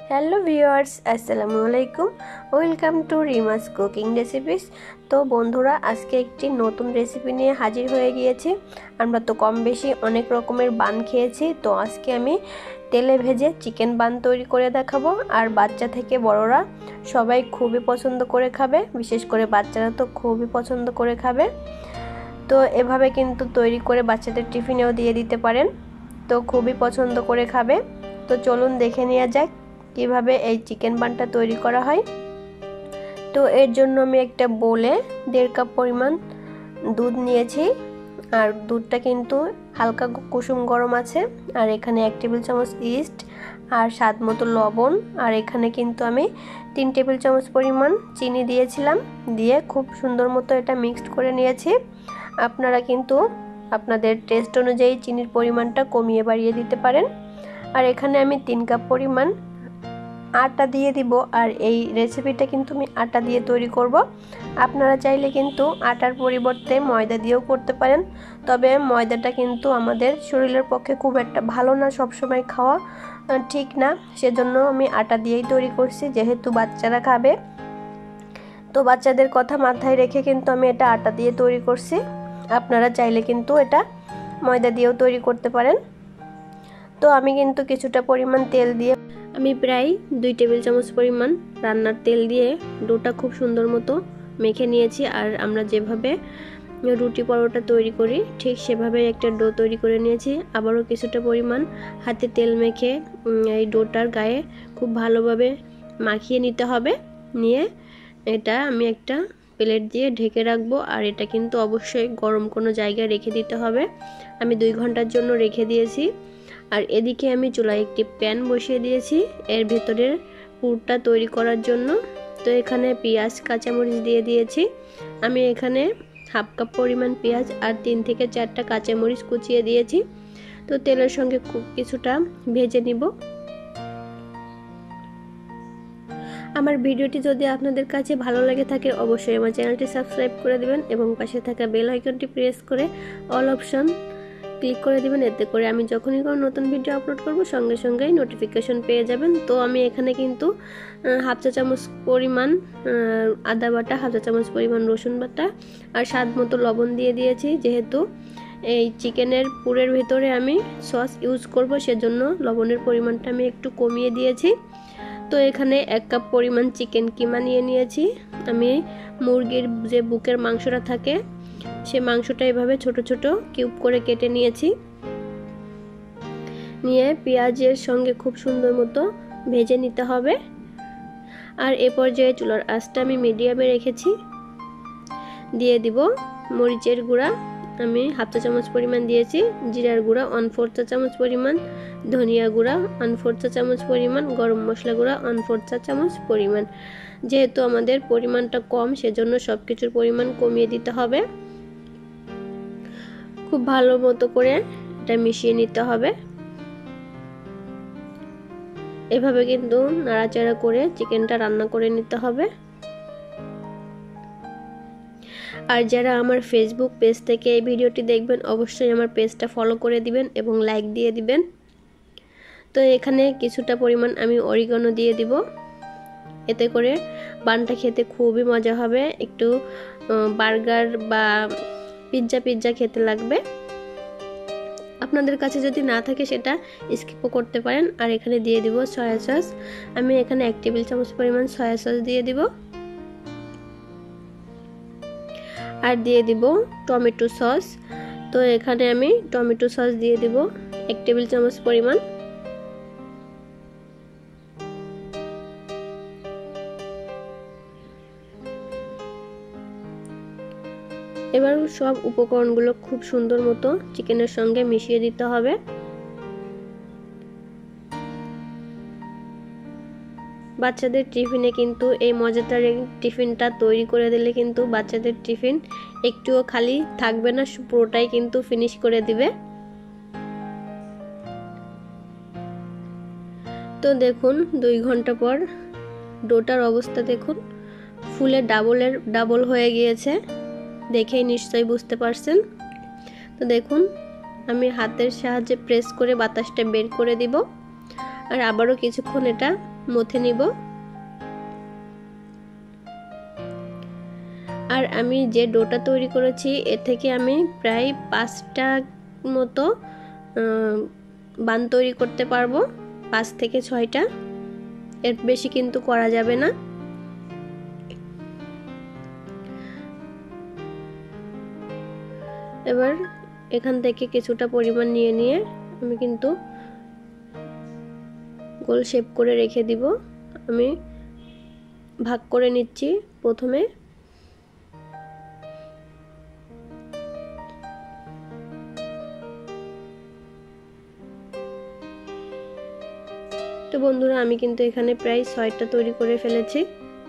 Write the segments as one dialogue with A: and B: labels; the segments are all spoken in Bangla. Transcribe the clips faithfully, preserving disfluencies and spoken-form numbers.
A: হ্যালো ভিউয়ার্স, আসসালামু আলাইকুম। Welcome to Rima's cooking recipes. তো বন্ধুরা, আজকে একটি নতুন রেসিপি নিয়ে হাজির হয়ে গিয়েছি। আমরা তো কম বেশি অনেক রকমের বান খেয়েছি, তো আজকে আমি তেলে ভেজে চিকেন বান তৈরি করে দেখাবো। আর বাচ্চা থেকে বড়রা সবাই খুবই পছন্দ করে খাবে, বিশেষ করে বাচ্চারা তো খুবই পছন্দ করে খাবে। তো এভাবে কিন্তু তৈরি করে বাচ্চাদের টিফিনেও দিয়ে দিতে পারেন, তো খুবই পছন্দ করে খাবে। তো চলুন দেখে নেওয়া যাক কিভাবে এই চিকেন বানটা তৈরি করা হয়। তো এর জন্য আমি একটা বোলে দেড় কাপ পরিমাণ দুধ নিয়েছি, আর দুধটা কিন্তু হালকা কুসুম গরম আছে। আর এখানে এক টেবিল চামচ ইস্ট আর স্বাদ মতো লবণ, আর এখানে কিন্তু আমি তিন টেবিল চামচ পরিমাণ চিনি দিয়েছিলাম। দিয়ে খুব সুন্দর মতো এটা মিক্সড করে নিয়েছি। আপনারা কিন্তু আপনাদের টেস্ট অনুযায়ী চিনির পরিমাণটা কমিয়ে বাড়িয়ে দিতে পারেন। আর এখানে আমি তিন কাপ পরিমাণ আটা দিয়ে দিব। আর এই রেসিপিটা কিন্তু আমি আটা দিয়ে তৈরি করব। আপনারা চাইলে কিন্তু আটার পরিবর্তে ময়দা দিয়েও করতে পারেন, তবে ময়দাটা কিন্তু আমাদের শরীরের পক্ষে খুব একটা ভালো না, সবসময় খাওয়া ঠিক না। সেজন্য আমি আটা দিয়েই তৈরি করছি, যেহেতু বাচ্চারা খাবে। তো বাচ্চাদের কথা মাথায় রেখে কিন্তু আমি এটা আটা দিয়ে তৈরি করছি। আপনারা চাইলে কিন্তু এটা ময়দা দিয়েও তৈরি করতে পারেন। তো আমি কিন্তু কিছুটা পরিমাণ তেল দিয়ে আমি প্রায় দুই টেবিল চামচ পরিমাণ রান্নার তেল দিয়ে ডোটা খুব সুন্দর মতো মেখে নিয়েছি। আর আমরা যেভাবে রুটি পরোটা তৈরি করি ঠিক সেভাবে একটা ডো তৈরি করে নিয়েছি। আবারও কিছুটা পরিমাণ হাতে তেল মেখে এই ডোটার গায়ে খুব ভালোভাবে মাখিয়ে নিতে হবে। নিয়ে এটা আমি একটা প্লেট দিয়ে ঢেকে রাখবো। আর এটা কিন্তু অবশ্যই গরম কোনো জায়গায় রেখে দিতে হবে। আমি দুই ঘন্টার জন্য রেখে দিয়েছি। আর এদিকে আমি চুলায় একটি প্যান বসিয়ে দিয়েছি এর ভেতরের পুরটা তৈরি করার জন্য। তো এখানে পেঁয়াজ কাঁচামরিচ দিয়ে দিয়েছি। আমি এখানে হাফ কাপ পরিমাণ পেঁয়াজ আর তিন থেকে চারটা কাঁচামরিচ কুচিয়ে দিয়েছি। তো তেলের সঙ্গে খুব কিছুটা ভেজে নিব। আমার ভিডিওটি যদি আপনাদের কাছে ভালো লাগে থাকে অবশ্যই আমার চ্যানেলটি সাবস্ক্রাইব করে দিবেন এবং পাশে থাকা বেল আইকনটি প্রেস করে অল অপশন ক্লিক করে দিবেন। এতে করে আমি যখনই কোনো নতুন ভিডিও আপলোড করব সঙ্গে সঙ্গেই নোটিফিকেশন পেয়ে যাবেন। তো আমি এখানে কিন্তু হাফ চা চামচ পরিমাণ আদা বাটা, হাফ চা চামচ পরিমাণ রসুন বাটা আর স্বাদ মতো লবণ দিয়ে দিয়েছি। যেহেতু এই চিকেনের পুরের ভেতরে আমি সস ইউজ করব, সেজন্য লবণের পরিমাণটা আমি একটু কমিয়ে দিয়েছি। তো এখানে এক কাপ পরিমাণ চিকেন কিমা নিয়ে নিয়েছি। আমি মুরগির যে বুকের মাংসটা থাকে সে মাংসটা এভাবে ছোট ছোট কিউব করে কেটে নিয়েছি। নিয়ে পেঁয়াজের সঙ্গে খুব সুন্দর মতো ভেজে নিতে হবে। আর এ পর্যায়ে চুলার আঁচটা আমি মিডিয়ামে রেখেছি। দিয়ে দিব মরিচের গুঁড়া, আমি হাফ চা চামচ পরিমাণ দিয়েছি। জিরার গুঁড়া ওয়ান ফোর চা চামচ পরিমাণ, ধনিয়া গুঁড়া ওয়ান ফোর চা চামচ পরিমাণ, গরম মশলা গুঁড়া ওয়ান ফোর চা চামচ পরিমাণ। যেহেতু আমাদের পরিমাণটা কম সেজন্য সব কিছুর পরিমাণ কমিয়ে দিতে হবে। খুব ভালো মতো করে এটা মিশিয়ে নিতে হবে। এভাবে কিন্তু নাড়াচাড়া করে চিকেনটা রান্না করে নিতে হবে। আর যারা আমার ফেসবুক পেজ থেকে এই ভিডিওটি দেখবেন অবশ্যই আমার পেজটা ফলো করে দিবেন এবং লাইক দিয়ে দিবেন। তো এখানে কিছুটা পরিমাণ আমি অরিগানো দিয়ে দিব। এতে করে বানটা খেতে খুবই মজা হবে, একটু বার্গার বা পিৎজা পিৎজা খেতে লাগবে। আপনাদের কাছে যদি না থাকে সেটা স্কিপও করতে পারেন। আর এখানে দিয়ে দিব সয়া সস। আমি এখানে এক টেবিল চামচ পরিমাণ সয়া সস দিয়ে দিব। আর দিয়ে দিব টমেটো সস। তো এখানে আমি টমেটো সস দিয়ে দিব এক টেবিল চামচ পরিমাণ। এবার সব উপকরণগুলো খুব সুন্দর মতো চিকেনের সঙ্গে মিশিয়ে দিতে হবে। বাচ্চাদের টিফিনে কিন্তু এই মজাদার টিফিনটা তৈরি করে দিলে কিন্তু বাচ্চাদের টিফিন একটুও খালি থাকবে না, পুরোটাই কিন্তু ফিনিশ করে দিবে। তো দেখুন দুই ঘন্টা পর ডোটার অবস্থা দেখুন, ফুলে ডাবলের ডাবল হয়ে গিয়েছে, দেখেই নিশ্চয়ই বুঝতে পারছেন। তো দেখুন আমি হাতের সাহায্যে প্রেস করে বাতাসটা বের করে দিব। আর আবারও কিছুক্ষণ এটা মথে নিব। আর আমি যে ডোটা তৈরি করেছি এ থেকে আমি প্রায় পাঁচটা মতো বান তৈরি করতে পারবো, পাঁচ থেকে ছয়টা, এর বেশি কিন্তু করা যাবে না। এবার এখান থেকে কিছুটা পরিমাণ নিয়ে নিয়ে আমি কিন্তু গোল শেপ করে রেখে দিব। আমি ভাগ করে নিচ্ছি প্রথমে। তো বন্ধুরা আমি কিন্তু এখানে প্রায় ছয়টা তৈরি করে ফেলেছি।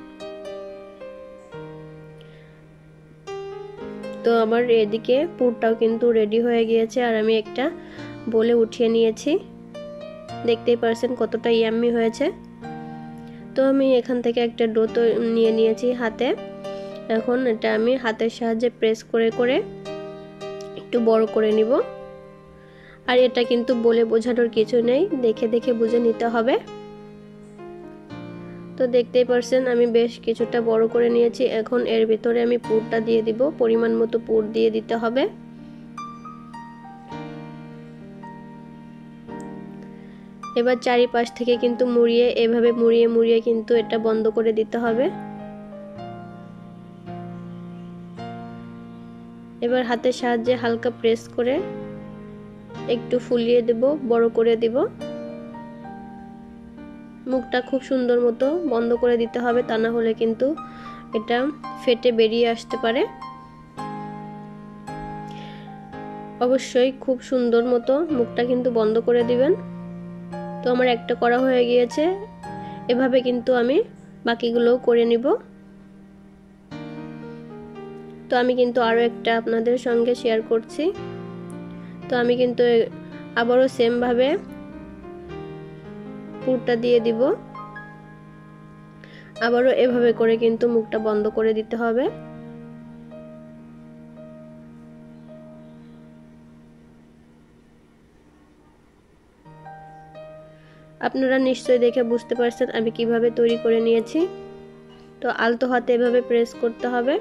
A: তো আমার এদিকে পুরটাও কিন্তু রেডি হয়ে গিয়েছে আর আমি একটা বলে উঠিয়ে নিয়েছি। দেখতেই পারছেন কতটা ইয়াম্মি হয়েছে। তো আমি এখান থেকে একটা ডো তো নিয়ে নিয়েছি হাতে। এখন এটা আমি হাতের সাহায্যে প্রেস করে করে একটু বড় করে নিব। আর এটা কিন্তু বলে বোঝানোর কিছু নেই, দেখে দেখে বুঝে নিতে হবে। তো দেখতেই পারছেন আমি বেশ কিছুটা বড় করে নিয়েছি। এখন এর ভিতরে আমি পুরটা দিয়ে দিব, পরিমাণ মতো পুর দিয়ে দিতে হবে। এবার চারিপাশ থেকে কিন্তু মুড়িয়ে এভাবে মুড়িয়ে মুড়িয়ে কিন্তু এটা বন্ধ করে দিতে হবে। এবার হাতের সাহায্যে হালকা প্রেস করে একটু ফুলিয়ে দেব, বড় করে দিব। মুখটা খুব সুন্দর মতো বন্ধ করে দিতে হবে, তা না হলে কিন্তু এটা ফেটে বেরিয়ে আসতে পারে। অবশ্যই খুব সুন্দর মতো মুখটা কিন্তু বন্ধ করে দিবেন। তো আমার একটা করা হয়ে গিয়েছে, এভাবে কিন্তু আমি বাকিগুলোও করে নিব। তো আমি কিন্তু আরো একটা আপনাদের সঙ্গে শেয়ার করছি। তো আমি কিন্তু আবারও সেম ভাবে পুরটা দিয়ে দিব। আবারও এভাবে করে কিন্তু মুখটা বন্ধ করে দিতে হবে। আপনারা নিশ্চয়ই দেখে বুঝতে পারছেন আমি কিভাবে তৈরি করে নিয়েছি। তো আলতো হাতে এভাবে প্রেস করতে হবে।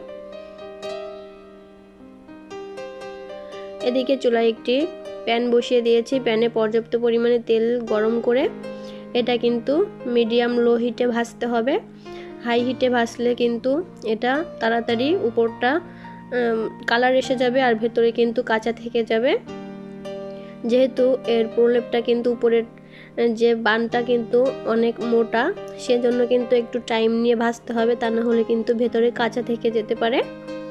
A: এদিকে চুলায় একটি প্যান বসিয়ে দিয়েছি। প্যানে পর্যাপ্ত পরিমাণে তেল গরম করে এটা কিন্তু মিডিয়াম লো হিটে ভাজতে হবে। হাই হিটে ভাজলে কিন্তু এটা তাড়াতাড়ি উপরটা কালার এসে যাবে আর ভেতরে কিন্তু কাঁচা থেকে যাবে। যেহেতু এর প্রলেপটা কিন্তু উপরের যে বানটা কিন্তু অনেক মোটা, সেজন্য কিন্তু একটু টাইম নিয়ে ভাজতে হবে, তা না হলে কিন্তু ভেতরে কাঁচা থেকে যেতে পারে।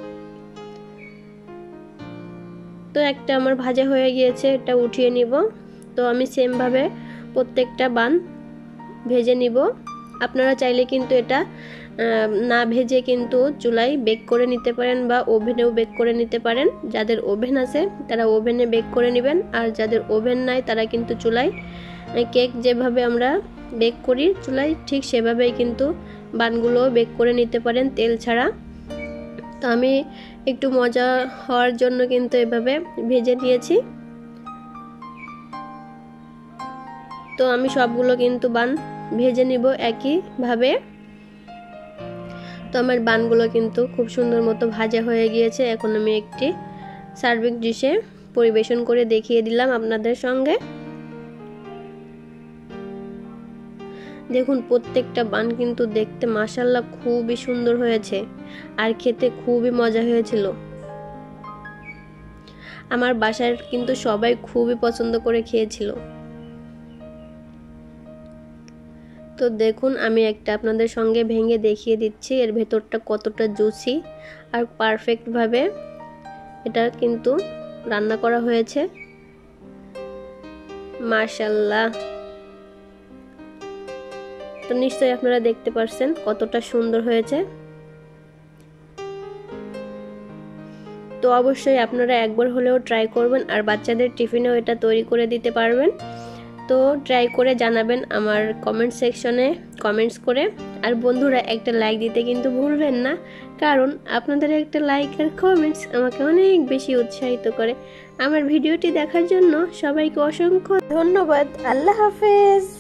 A: তো একটা আমার ভাজা হয়ে গিয়েছে, এটা উঠিয়ে নিব। তো আমি সেম ভাবে প্রত্যেকটা বান ভেজে নিব। আপনারা চাইলে কিন্তু এটা না ভেজে কিন্তু চুলায় বেক করে নিতে পারেন বা ওভেনেও বেক করে নিতে পারেন। যাদের ওভেন আছে তারা ওভেনে বেক করে নেবেন, আর যাদের ওভেন নাই তারা কিন্তু চুলায় কেক যেভাবে আমরা বেক করি চুলায় ঠিক সেভাবেই কিন্তু বানগুলো বেক করে নিতে পারেন তেল ছাড়া। তো আমি একটু মজা হওয়ার জন্য কিন্তু এভাবে ভেজে নিয়েছি। তো আমি সবগুলো কিন্তু বান ভেজে নিব একই ভাবে। তো আমার বানগুলো কিন্তু খুব সুন্দর মতো ভাজা হয়ে গিয়েছে। এখন আমি একটি সার্ভিং ডিশে পরিবেশন করে দেখিয়ে দিলাম আপনাদের সঙ্গে। দেখুন প্রত্যেকটা বান কিন্তু দেখতে মাশাআল্লাহ খুবই সুন্দর হয়েছে আর খেতে খুবই মজা হয়েছিল। আমার বাসার কিন্তু সবাই খুবই পছন্দ করে খেয়েছিল। তো দেখুন আমি একটা আপনাদের সঙ্গে ভেঙে দেখিয়ে দিচ্ছি এর ভেতরটা কতটা জুসি আর পারফেক্ট ভাবে এটা কিন্তু রান্না করা হয়েছে। মাশাআল্লাহ। তো নিশ্চয়ই আপনারা দেখতে পারছেন কতটা সুন্দর হয়েছে। তো অবশ্যই আপনারা একবার হলেও ট্রাই করবেন আর বাচ্চাদের টিফিনেও এটা তৈরি করে দিতে পারবেন। তো ট্রাই করে জানাবেন আমার কমেন্ট সেকশনে কমেন্টস করে। আর বন্ধুরা একটা লাইক দিতে কিন্তু ভুলবেন না, কারণ আপনাদের একটা লাইক আর কমেন্টস আমাকে অনেক বেশি উৎসাহিত করে। আমার ভিডিওটি দেখার জন্য সবাইকে অসংখ্য ধন্যবাদ। আল্লাহ হাফেজ।